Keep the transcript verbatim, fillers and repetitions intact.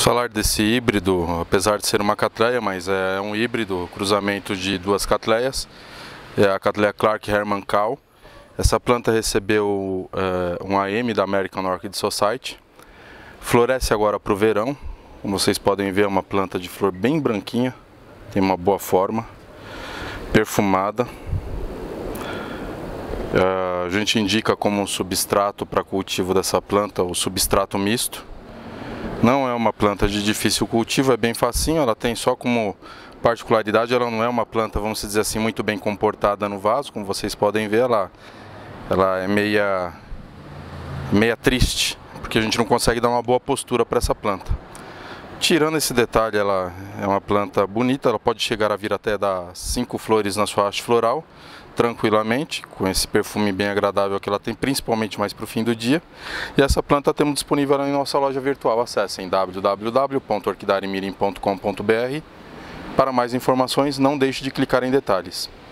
Vamos falar desse híbrido, apesar de ser uma catleia, mas é um híbrido, cruzamento de duas catleias. É a catleia Clark Hermann Kahl. Essa planta recebeu é, um A M da American Orchid Society. Floresce agora para o verão. Como vocês podem ver, é uma planta de flor bem branquinha, tem uma boa forma, perfumada. É, a gente indica como substrato para cultivo dessa planta o substrato misto. Não é uma planta de difícil cultivo, é bem facinho, ela tem só como particularidade, ela não é uma planta, vamos dizer assim, muito bem comportada no vaso, como vocês podem ver, ela, ela é meia, meia triste, porque a gente não consegue dar uma boa postura para essa planta. Tirando esse detalhe, ela é uma planta bonita, ela pode chegar a vir até dar cinco flores na sua haste floral, tranquilamente, com esse perfume bem agradável que ela tem, principalmente mais para o fim do dia. E essa planta temos disponível em nossa loja virtual. Acessem w w w ponto orquidariamirim ponto com ponto b r. Para mais informações, não deixe de clicar em detalhes.